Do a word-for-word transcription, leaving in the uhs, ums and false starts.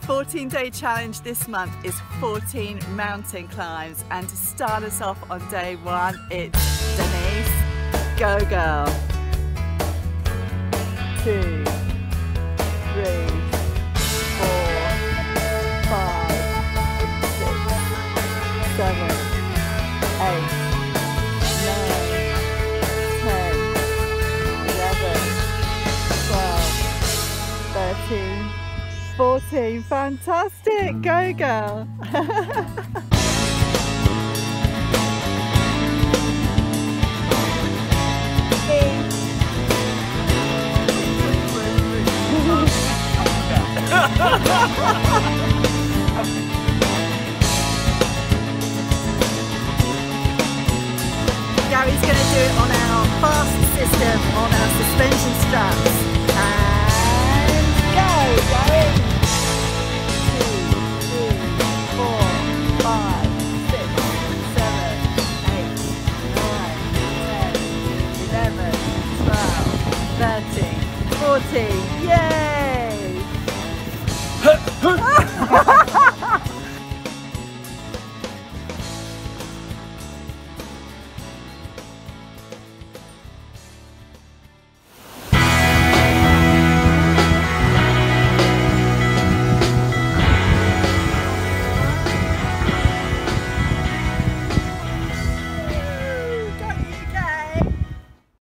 fourteen day challenge this month is fourteen mountain climbs, and to start us off on day one, it's Denise. Go girl. Two, three, four, five, six, seven, eight, nine, ten, eleven, twelve, thirteen, fourteen. Fantastic. Go girl. Gary's going to do it on our fast system, on our suspension straps. And go, Gary! Two, three, four, five, six, seven, eight, nine, ten, eleven, twelve, thirteen, fourteen. Yay!